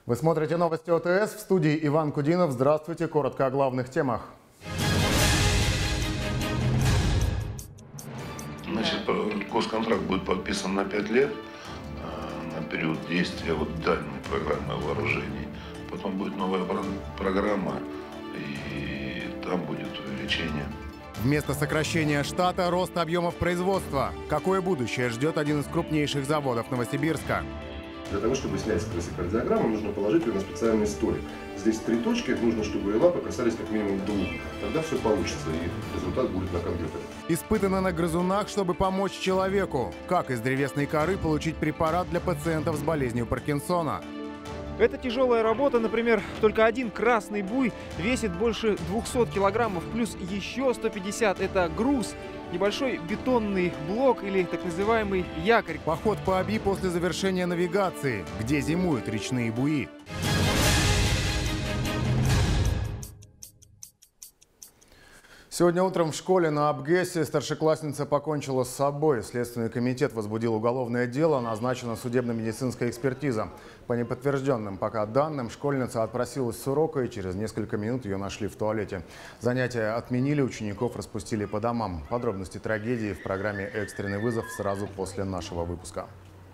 Вы смотрите новости ОТС, в студии Иван Кудинов. Здравствуйте, коротко о главных темах. Значит, госконтракт будет подписан на 5 лет, на период действия данной программы вооружений. Потом будет новая программа, и там будет увеличение. Вместо сокращения штата – рост объемов производства. Какое будущее ждет один из крупнейших заводов Новосибирска? Для того, чтобы снять с крысы кардиограмму, нужно положить ее на специальный столик. Здесь 3 точки, нужно, чтобы лапы касались как минимум 2. Тогда все получится, и результат будет на компьютере. Испытано на грызунах, чтобы помочь человеку. Как из древесной коры получить препарат для пациентов с болезнью Паркинсона? Это тяжелая работа, например, только один красный буй весит больше 200 килограммов, плюс еще 150 – это груз, небольшой бетонный блок или так называемый якорь. Поход по Оби после завершения навигации. Где зимуют речные буи? Сегодня утром в школе на Абгэсе старшеклассница покончила с собой. Следственный комитет возбудил уголовное дело, назначена судебно-медицинская экспертиза. По неподтвержденным пока данным, школьница отпросилась с урока, и через несколько минут ее нашли в туалете. Занятия отменили, учеников распустили по домам. Подробности трагедии в программе «Экстренный вызов» сразу после нашего выпуска.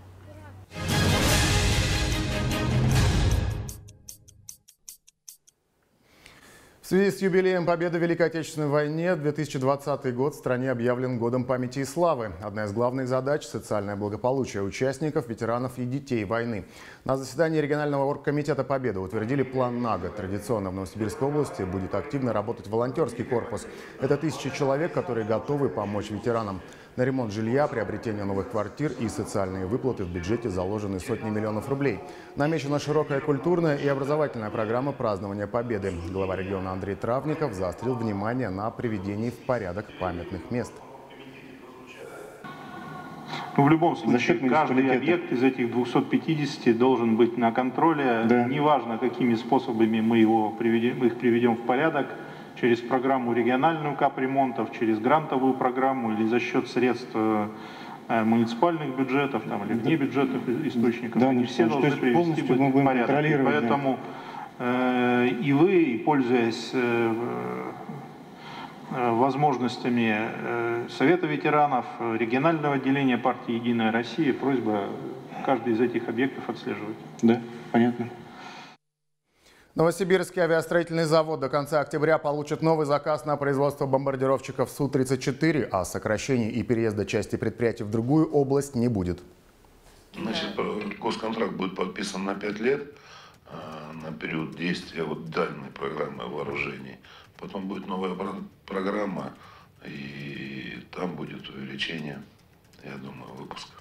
В связи с юбилеем Победы в Великой Отечественной войне 2020 год в стране объявлен Годом памяти и славы. Одна из главных задач – социальное благополучие участников, ветеранов и детей войны. На заседании регионального оргкомитета Победы утвердили план на год. Традиционно в Новосибирской области будет активно работать волонтерский корпус. Это тысячи человек, которые готовы помочь ветеранам. На ремонт жилья, приобретение новых квартир и социальные выплаты в бюджете заложены сотни миллионов рублей. Намечена широкая культурная и образовательная программа празднования Победы. Глава региона Андрей Травников заострил внимание на приведении в порядок памятных мест. В любом случае, каждый объект из этих 250 должен быть на контроле. Да. Неважно, какими способами мы их приведем в порядок. Через программу региональную капремонтов, через грантовую программу или за счет средств муниципальных бюджетов или внебюджетных источников. Да, они все должны привести в порядок. Поэтому и вы, и пользуясь возможностями Совета ветеранов, регионального отделения партии «Единая Россия», просьба каждый из этих объектов отслеживать. Да, понятно. Новосибирский авиастроительный завод до конца октября получит новый заказ на производство бомбардировщиков Су-34, а сокращений и переезда части предприятий в другую область не будет. Значит, госконтракт будет подписан на 5 лет, на период действия данной программы вооружений. Потом будет новая программа, и там будет увеличение, я думаю, выпуска.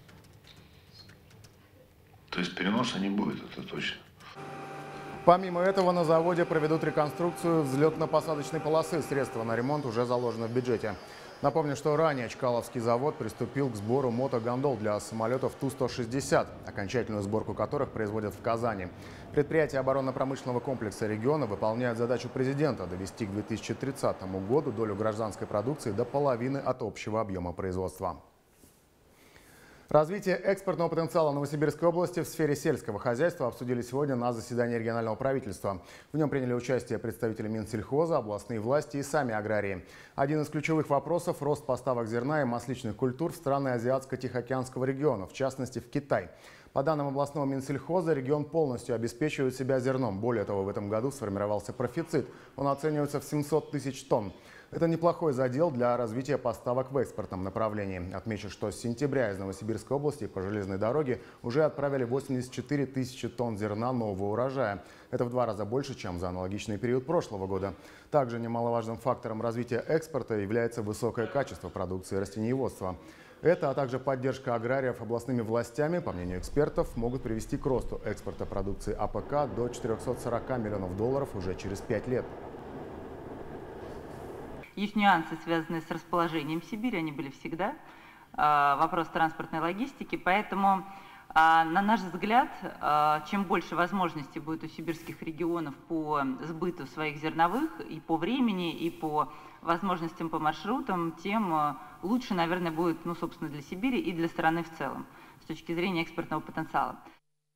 То есть переноса не будет, это точно. Помимо этого, на заводе проведут реконструкцию взлетно-посадочной полосы. Средства на ремонт уже заложены в бюджете. Напомню, что ранее Чкаловский завод приступил к сбору мотогондол для самолетов Ту-160, окончательную сборку которых производят в Казани. Предприятия оборонно-промышленного комплекса региона выполняют задачу президента довести к 2030 году долю гражданской продукции до половины от общего объема производства. Развитие экспортного потенциала Новосибирской области в сфере сельского хозяйства обсудили сегодня на заседании регионального правительства. В нем приняли участие представители Минсельхоза, областные власти и сами аграрии. Один из ключевых вопросов – рост поставок зерна и масличных культур в страны Азиатско-Тихоокеанского региона, в частности в Китай. По данным областного Минсельхоза, регион полностью обеспечивает себя зерном. Более того, в этом году сформировался профицит. Он оценивается в 700 тысяч тонн. Это неплохой задел для развития поставок в экспортном направлении. Отмечу, что с сентября из Новосибирской области по железной дороге уже отправили 84 тысячи тонн зерна нового урожая. Это в 2 раза больше, чем за аналогичный период прошлого года. Также немаловажным фактором развития экспорта является высокое качество продукции растениеводства. Это, а также поддержка аграриев областными властями, по мнению экспертов, могут привести к росту экспорта продукции АПК до 440 миллионов долларов уже через 5 лет. Есть нюансы, связанные с расположением Сибири, они были всегда. Вопрос транспортной логистики, поэтому, на наш взгляд, чем больше возможностей будет у сибирских регионов по сбыту своих зерновых и по времени, и по возможностям по маршрутам, тем лучше, наверное, будет, собственно, для Сибири и для страны в целом, с точки зрения экспортного потенциала.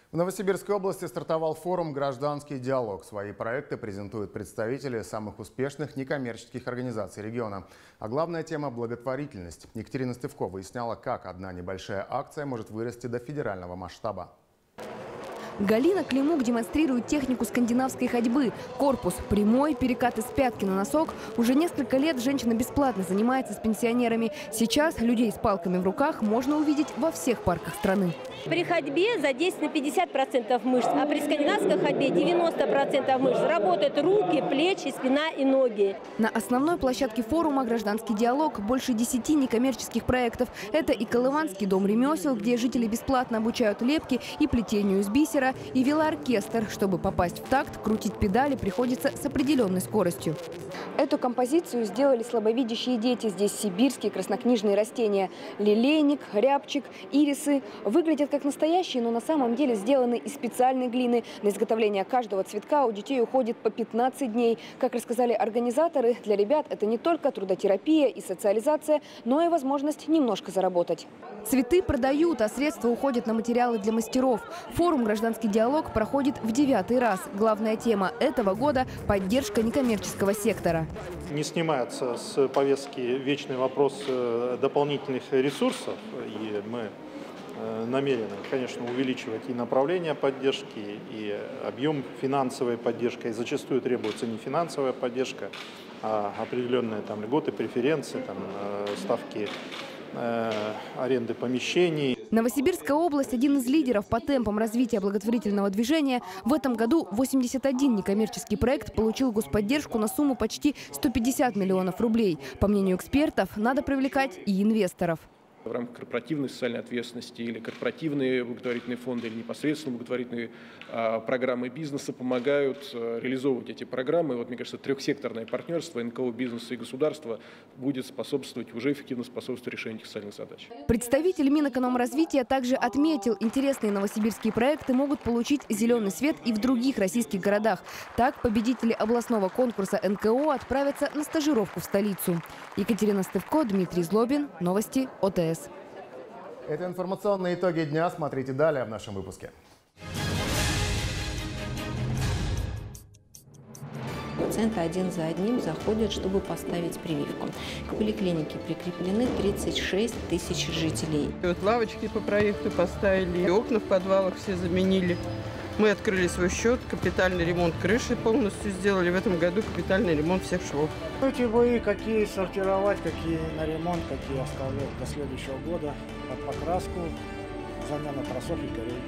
В Новосибирской области стартовал форум «Гражданский диалог». Свои проекты презентуют представители самых успешных некоммерческих организаций региона. А главная тема – благотворительность. Екатерина Стывко выясняла, как одна небольшая акция может вырасти до федерального масштаба. Галина Климук демонстрирует технику скандинавской ходьбы. Корпус прямой, перекаты с пятки на носок. Уже несколько лет женщина бесплатно занимается с пенсионерами. Сейчас людей с палками в руках можно увидеть во всех парках страны. При ходьбе задействовано 50% мышц, а при скандинавской ходьбе 90% мышц. Работают руки, плечи, спина и ноги. На основной площадке форума «Гражданский диалог» больше 10 некоммерческих проектов. Это и Колыванский дом ремесел, где жители бесплатно обучают лепки и плетению из бисера, и велооркестр. Чтобы попасть в такт, крутить педали приходится с определенной скоростью. Эту композицию сделали слабовидящие дети. Здесь сибирские краснокнижные растения. Лилейник, рябчик, ирисы. Выглядят как настоящие, но на самом деле сделаны из специальной глины. На изготовление каждого цветка у детей уходит по 15 дней. Как рассказали организаторы, для ребят это не только трудотерапия и социализация, но и возможность немножко заработать. Цветы продают, а средства уходят на материалы для мастеров. Форум «Гражданский диалог» проходит в 9-й раз. Главная тема этого года – поддержка некоммерческого сектора. Не снимается с повестки вечный вопрос дополнительных ресурсов. И мы намерены, конечно, увеличивать и направление поддержки, и объем финансовой поддержки. И зачастую требуется не финансовая поддержка, а определенные там льготы, преференции, там, ставки аренды помещений. Новосибирская область – один из лидеров по темпам развития благотворительного движения. В этом году 81 некоммерческий проект получил господдержку на сумму почти 150 миллионов рублей. По мнению экспертов, надо привлекать и инвесторов. В рамках корпоративной социальной ответственности или корпоративные благотворительные фонды, или непосредственно благотворительные программы бизнеса помогают реализовывать эти программы. И вот, мне кажется, трехсекторное партнерство НКО, бизнеса и государства будет способствовать, уже эффективно способствовать решению этих социальных задач. Представитель Минэкономразвития также отметил, интересные новосибирские проекты могут получить зеленый свет и в других российских городах. Так, победители областного конкурса НКО отправятся на стажировку в столицу. Екатерина Стывко, Дмитрий Злобин. Новости ОТС. Это информационные итоги дня. Смотрите далее в нашем выпуске. Пациенты один за одним заходят, чтобы поставить прививку. К поликлинике прикреплены 36 тысяч жителей. Вот лавочки по проекту поставили, и окна в подвалах все заменили. Мы открыли свой счет, капитальный ремонт крыши полностью сделали. В этом году капитальный ремонт всех швов. Эти бои, какие сортировать, какие на ремонт, какие оставлять до следующего года. Под покраску, замена тросов и корей.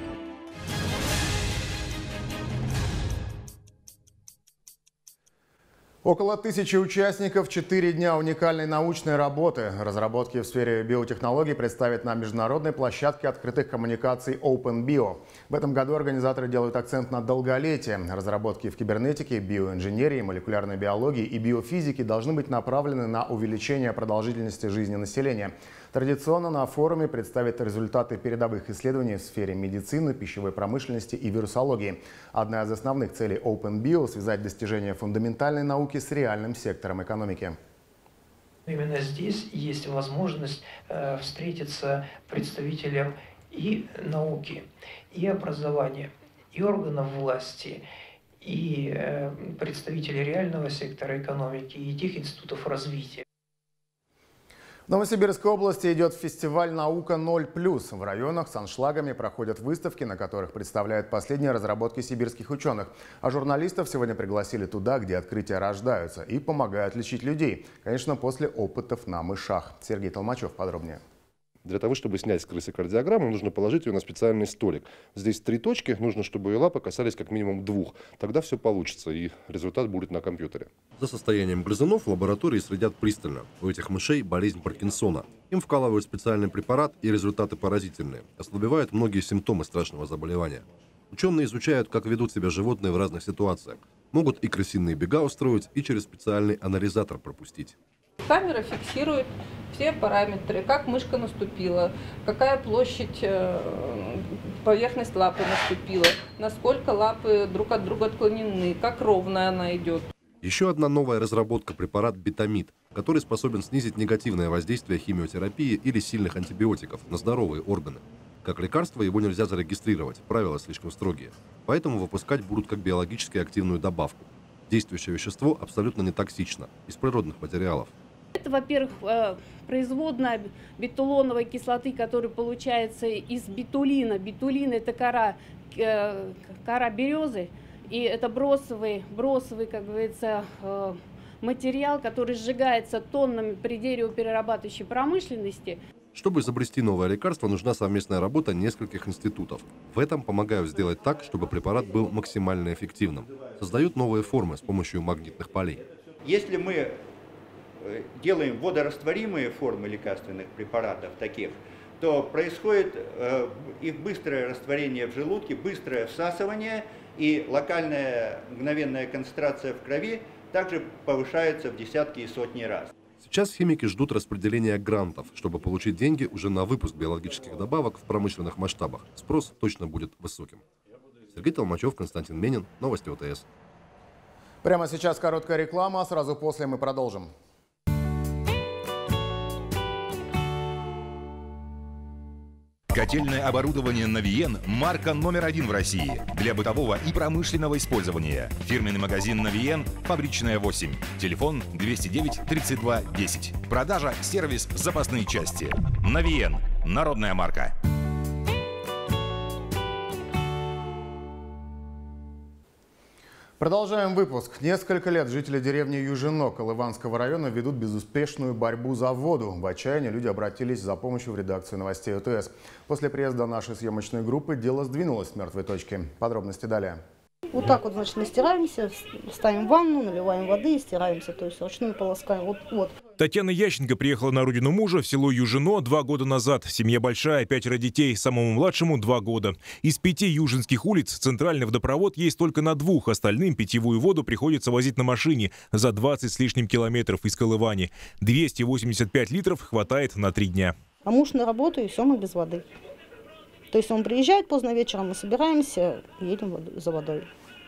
Около 1000 участников, 4 дня уникальной научной работы. Разработки в сфере биотехнологий представят на международной площадке открытых коммуникаций OpenBio. В этом году организаторы делают акцент на долголетие. Разработки в кибернетике, биоинженерии, молекулярной биологии и биофизике должны быть направлены на увеличение продолжительности жизни населения. Традиционно на форуме представят результаты передовых исследований в сфере медицины, пищевой промышленности и вирусологии. Одна из основных целей OpenBio – связать достижения фундаментальной науки с реальным сектором экономики. Именно здесь есть возможность встретиться представителям и науки, и образования, и органов власти, и представителей реального сектора экономики, и тех институтов развития. В Новосибирской области идет фестиваль «Наука 0+.» В районах с аншлагами проходят выставки, на которых представляют последние разработки сибирских ученых. А журналистов сегодня пригласили туда, где открытия рождаются и помогают лечить людей. Конечно, после опытов на мышах. Сергей Толмачев подробнее. Для того, чтобы снять с крысы кардиограмму, нужно положить ее на специальный столик. Здесь 3 точки, нужно, чтобы ее лапы касались как минимум 2. Тогда все получится, и результат будет на компьютере. За состоянием грызунов в лаборатории следят пристально. У этих мышей болезнь Паркинсона. Им вкалывают специальный препарат, и результаты поразительные. Ослабевают многие симптомы страшного заболевания. Ученые изучают, как ведут себя животные в разных ситуациях. Могут и крысиные бега устроить, и через специальный анализатор пропустить. Камера фиксирует все параметры, как мышка наступила, какая площадь, поверхность лапы наступила, насколько лапы друг от друга отклонены, как ровно она идет. Еще одна новая разработка – препарат бетамид, который способен снизить негативное воздействие химиотерапии или сильных антибиотиков на здоровые органы. Как лекарство его нельзя зарегистрировать, правила слишком строгие. Поэтому выпускать будут как биологически активную добавку. Действующее вещество абсолютно не токсично, из природных материалов. Это, во-первых, производная бетулоновой кислоты, которая получается из бетулина. Бетулин – это кора березы, и это бросовый, как говорится, материал, который сжигается тоннами при деревоперерабатывающей промышленности. Чтобы изобрести новое лекарство, нужна совместная работа нескольких институтов. В этом помогают сделать так, чтобы препарат был максимально эффективным. Создают новые формы с помощью магнитных полей. Если мы делаем водорастворимые формы лекарственных препаратов таких, то происходит их быстрое растворение в желудке, быстрое всасывание, и локальная мгновенная концентрация в крови также повышается в десятки и сотни раз. Сейчас химики ждут распределения грантов, чтобы получить деньги уже на выпуск биологических добавок в промышленных масштабах. Спрос точно будет высоким. Сергей Толмачев, Константин Менин, новости ОТС. Прямо сейчас короткая реклама, сразу после мы продолжим. Котельное оборудование «Навиен» – марка номер 1 в России для бытового и промышленного использования. Фирменный магазин «Навиен», фабричная 8. Телефон 209 32 10. Продажа, сервис, запасные части. «Навиен» – народная марка. Продолжаем выпуск. Несколько лет жители деревни Южино Колыванского района ведут безуспешную борьбу за воду. В отчаянии люди обратились за помощью в редакцию новостей ОТС. После приезда нашей съемочной группы дело сдвинулось с мертвой точки. Подробности далее. Вот так вот, значит, мы стираемся, ставим ванну, наливаем воды и стираемся, то есть вручную полоскаем. Вот. Татьяна Ященко приехала на родину мужа в село Южино 2 года назад. Семья большая, 5 детей, самому младшему 2 года. Из 5 южинских улиц центральный водопровод есть только на 2, остальным питьевую воду приходится возить на машине за 20 с лишним километров из Колывани. 285 литров хватает на 3 дня. А муж на работу, и все, мы без воды. То есть он приезжает поздно вечером, мы собираемся, едем за водой.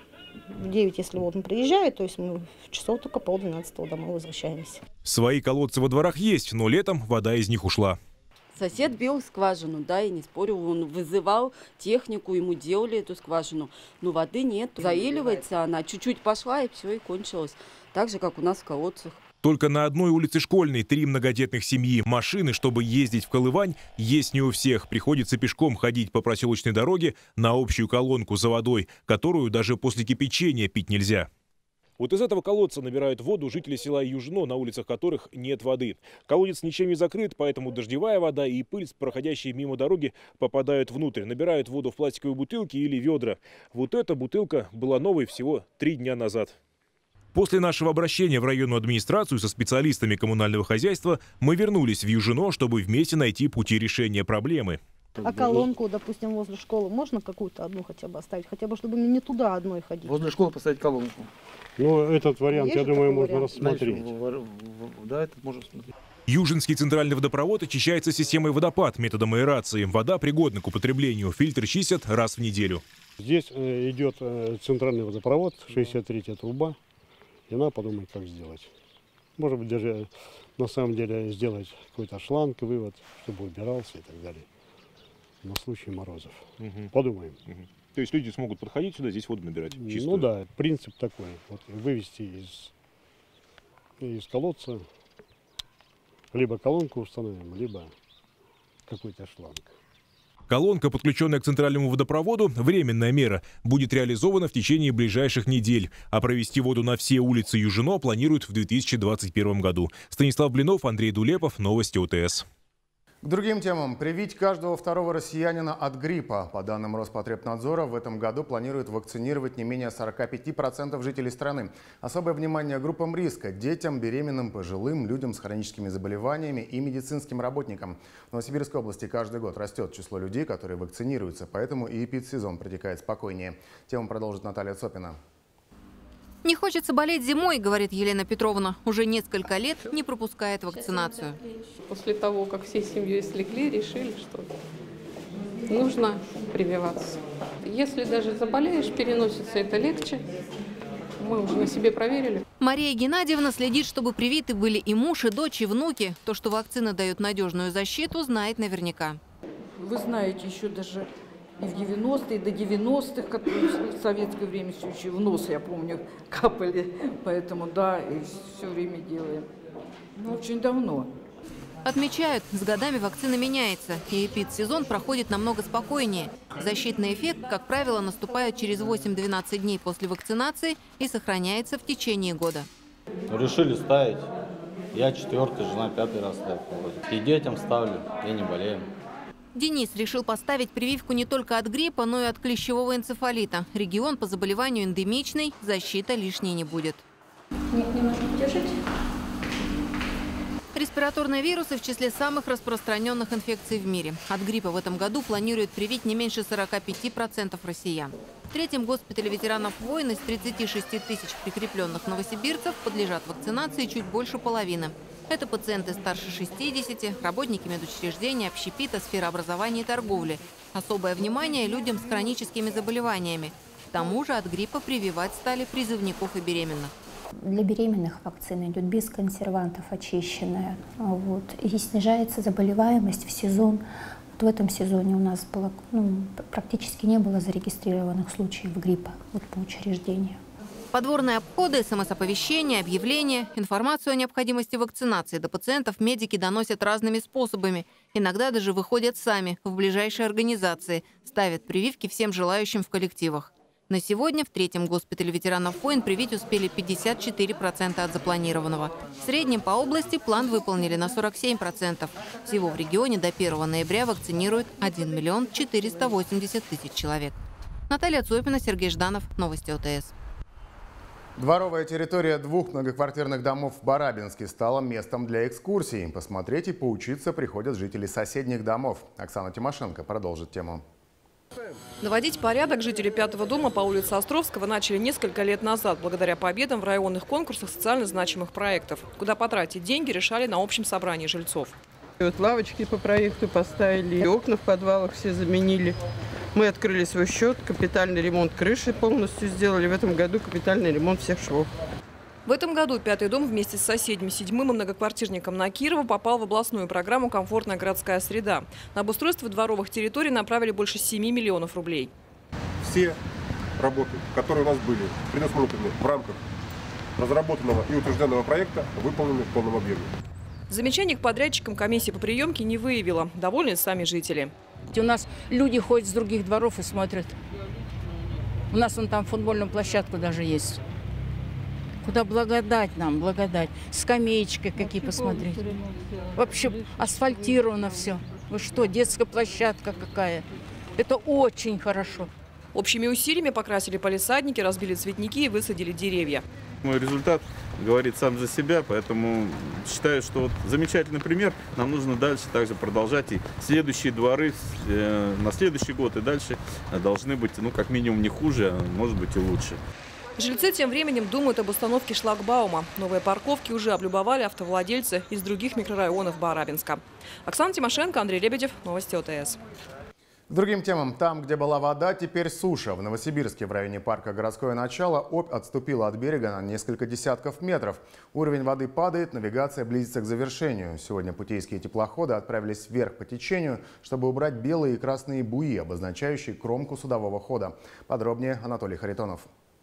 В 9, если вот он приезжает, то есть мы в часов только 11:30 домой возвращаемся. Свои колодцы во дворах есть, но летом вода из них ушла. Сосед бил скважину, да, и не спорил, он вызывал технику, ему делали эту скважину, но воды нет, заиливается она, чуть-чуть пошла и все, и кончилось. Так же, как у нас в колодцах. Только на одной улице Школьной 3 многодетных семьи. Машины, чтобы ездить в Колывань, есть не у всех. Приходится пешком ходить по проселочной дороге на общую колонку за водой, которую даже после кипячения пить нельзя. Вот из этого колодца набирают воду жители села Южино, на улицах которых нет воды. Колодец ничем не закрыт, поэтому дождевая вода и пыль, проходящие мимо дороги, попадают внутрь. Набирают воду в пластиковые бутылки или ведра. Вот эта бутылка была новой всего 3 дня назад. После нашего обращения в районную администрацию со специалистами коммунального хозяйства мы вернулись в Южино, чтобы вместе найти пути решения проблемы. А колонку, допустим, возле школы можно какую-то одну хотя бы оставить? Хотя бы, чтобы не туда одной ходить. Возле школы поставить колонку. Ну, этот вариант, я думаю, можно рассмотреть. Да, это можно смотреть. Южинский центральный водопровод очищается системой водопад методом аэрации. Вода пригодна к употреблению. Фильтр чистят раз в неделю. Здесь идет центральный водопровод, 63-я труба. И надо подумать, как сделать. Может быть, даже на самом деле сделать какой-то шланг, вывод, чтобы убирался и так далее. На случай морозов. Подумаем. То есть люди смогут подходить сюда, здесь воду набирать чистую? Ну да, принцип такой. Вот, вывести из колодца, либо колонку установим, либо какой-то шланг. Колонка, подключенная к центральному водопроводу, временная мера, будет реализована в течение ближайших недель. А провести воду на все улицы Южино планируют в 2021 году. Станислав Блинов, Андрей Дулепов, новости ОТС. К другим темам. Привить каждого второго россиянина от гриппа. По данным Роспотребнадзора, в этом году планируют вакцинировать не менее 45% жителей страны. Особое внимание группам риска – детям, беременным, пожилым, людям с хроническими заболеваниями и медицинским работникам. В Новосибирской области каждый год растет число людей, которые вакцинируются, поэтому и эпидсезон протекает спокойнее. Тему продолжит Наталья Цопина. Не хочется болеть зимой, говорит Елена Петровна. Уже несколько лет не пропускает вакцинацию. После того, как всей семьей слегли, решили, что нужно прививаться. Если даже заболеешь, переносится это легче. Мы уже на себе проверили. Мария Геннадьевна следит, чтобы привиты были и муж, и дочь, и внуки. То, что вакцина дает надежную защиту, знает наверняка. Вы знаете, еще даже и в 90-е, до 90-х, которые в советское время все еще в нос, я помню, капали. Поэтому да, и все время делаем. Ну, очень давно. Отмечают, с годами вакцина меняется, и эпидсезон проходит намного спокойнее. Защитный эффект, как правило, наступает через 8-12 дней после вакцинации и сохраняется в течение года. Решили ставить. Я 4-й, жена 5-й раз ставит. И детям ставлю, и не болеем. Денис решил поставить прививку не только от гриппа, но и от клещевого энцефалита. Регион по заболеванию эндемичный, защита лишней не будет. Немножко держите. Респираторные вирусы в числе самых распространенных инфекций в мире. От гриппа в этом году планируют привить не меньше 45% россиян. В третьем госпитале ветеранов войн из 36 тысяч прикрепленных новосибирцев подлежат вакцинации чуть больше половины. Это пациенты старше 60, работники медучреждений, общепита, сфера образования и торговли. Особое внимание людям с хроническими заболеваниями. К тому же от гриппа прививать стали призывников и беременных. Для беременных вакцина идет без консервантов, очищенная. И снижается заболеваемость в сезон. В этом сезоне у нас было, практически не было зарегистрированных случаев гриппа по учреждению. Подворные обходы, СМС-оповещения, объявления. Информацию о необходимости вакцинации до пациентов медики доносят разными способами. Иногда даже выходят сами в ближайшие организации, ставят прививки всем желающим в коллективах. На сегодня в третьем госпитале ветеранов войн привить успели 54% от запланированного. В среднем по области план выполнили на 47%. Всего в регионе до 1 ноября вакцинируют 1 миллион 480 тысяч человек. Наталья Цопина, Сергей Жданов. Новости ОТС. Дворовая территория 2 многоквартирных домов в Барабинске стала местом для экскурсий. Посмотреть и поучиться приходят жители соседних домов. Оксана Тимошенко продолжит тему. Наводить порядок жители 5-го дома по улице Островского начали несколько лет назад, благодаря победам в районных конкурсах социально значимых проектов. Куда потратить деньги, решали на общем собрании жильцов. Лавочки по проекту поставили, окна в подвалах все заменили. Мы открыли свой счет, капитальный ремонт крыши полностью сделали. В этом году капитальный ремонт всех швов. В этом году 5-й дом вместе с соседним 7-м и многоквартирником на Кирова попал в областную программу «Комфортная городская среда». На обустройство дворовых территорий направили больше 7 миллионов рублей. Все работы, которые у нас были предусмотрены в рамках разработанного и утвержденного проекта, выполнены в полном объеме. Замечаний к подрядчикам комиссия по приемке не выявила. Довольны сами жители. У нас люди ходят с других дворов и смотрят. У нас вон там футбольная площадка даже есть. Куда благодать нам, благодать. Скамеечки какие посмотреть. Вообще асфальтировано все. Вы что, детская площадка какая. Это очень хорошо. Общими усилиями покрасили палисадники, разбили цветники и высадили деревья. Мой результат говорит сам за себя, поэтому считаю, что вот замечательный пример. Нам нужно дальше также продолжать. И следующие дворы на следующий год и дальше должны быть, как минимум, не хуже, а может быть и лучше. Жильцы тем временем думают об установке шлагбаума. Новые парковки уже облюбовали автовладельцы из других микрорайонов Барабинска. Оксана Тимошенко, Андрей Лебедев. Новости ОТС. К другим темам. Там, где была вода, теперь суша. В Новосибирске в районе парка «Городское начало» Обь отступила от берега на несколько десятков метров. Уровень воды падает, навигация близится к завершению. Сегодня путейские теплоходы отправились вверх по течению, чтобы убрать белые и красные буи, обозначающие кромку судового хода. Подробнее Анатолий Харитонов.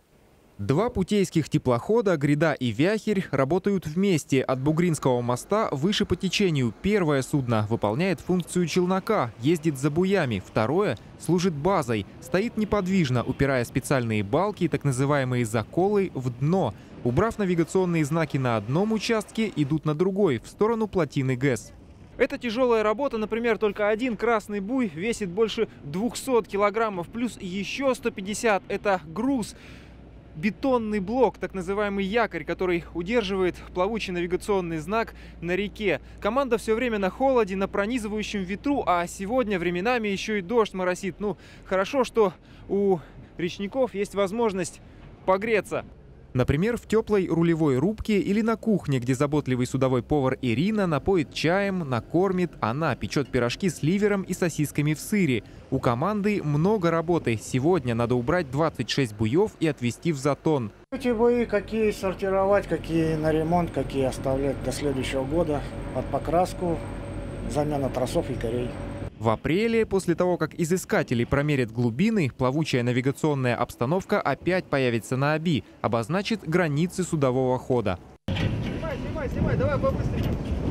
Два путейских теплохода «Гряда» и «Вяхерь» работают вместе. От Бугринского моста выше по течению. Первое судно выполняет функцию челнока, ездит за буями. Второе служит базой, стоит неподвижно, упирая специальные балки, так называемые заколы, в дно. Убрав навигационные знаки на одном участке, идут на другой, в сторону плотины ГЭС. Это тяжелая работа, например, только один красный буй весит больше 200 килограммов, плюс еще 150 – это груз. Бетонный блок, так называемый якорь, который удерживает плавучий навигационный знак на реке. Команда все время на холоде, на пронизывающем ветру, а сегодня временами еще и дождь моросит. Хорошо, что у речников есть возможность погреться. Например, в теплой рулевой рубке или на кухне, где заботливый судовой повар Ирина напоит чаем, накормит. Она печет пирожки с ливером и сосисками в сыре. У команды много работы. Сегодня надо убрать 26 буев и отвезти в затон. Эти буи какие сортировать, какие на ремонт, какие оставлять до следующего года. Под покраску, замена тросов и корей. В апреле, после того, как изыскатели промерят глубины, плавучая навигационная обстановка опять появится на Оби, обозначит границы судового хода. Снимай, давай побыстрее.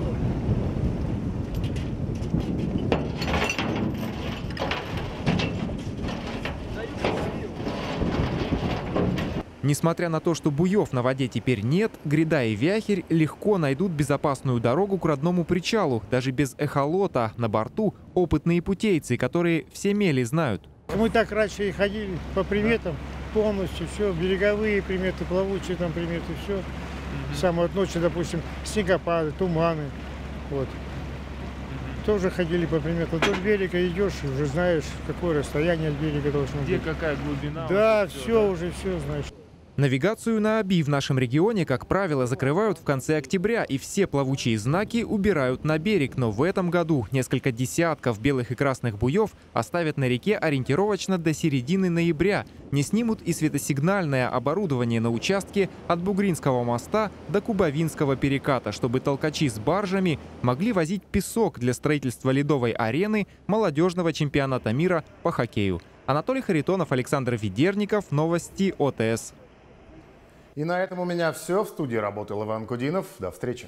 Несмотря на то, что буев на воде теперь нет, гряда и вяхерь легко найдут безопасную дорогу к родному причалу, даже без эхолота. На борту опытные путейцы, которые все мели знают. Мы так раньше и ходили по приметам полностью, все, береговые приметы, плавучие там приметы, все. Самой ночи, допустим, снегопады, туманы, вот. Тоже ходили по приметам. Вдоль берега идешь, уже знаешь, какое расстояние от берега должно быть. Где какая глубина. Да, все, уже все знаешь. Навигацию на Оби в нашем регионе, как правило, закрывают в конце октября, и все плавучие знаки убирают на берег. Но в этом году несколько десятков белых и красных буев оставят на реке ориентировочно до середины ноября. Не снимут и светосигнальное оборудование на участке от Бугринского моста до Кубовинского переката, чтобы толкачи с баржами могли возить песок для строительства ледовой арены молодежного чемпионата мира по хоккею. Анатолий Харитонов, Александр Ведерников. Новости ОТС. И на этом у меня все. В студии работал Иван Кудинов. До встречи.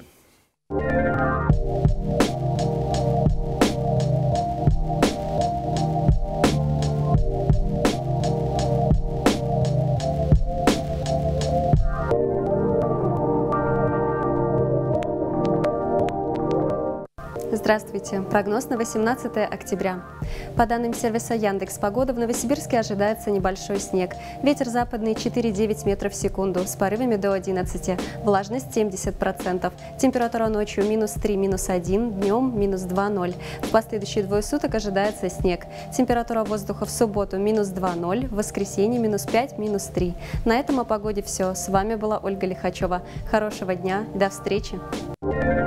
Здравствуйте. Прогноз на 18 октября. По данным сервиса Яндекс.Погода, в Новосибирске ожидается небольшой снег. Ветер западный 4,9 метров в секунду с порывами до 11. Влажность 70%. Температура ночью -3, -1, днем -2,0. В последующие двое суток ожидается снег. Температура воздуха в субботу -2,0, в воскресенье -5, -3. На этом о погоде все. С вами была Ольга Лихачева. Хорошего дня. До встречи.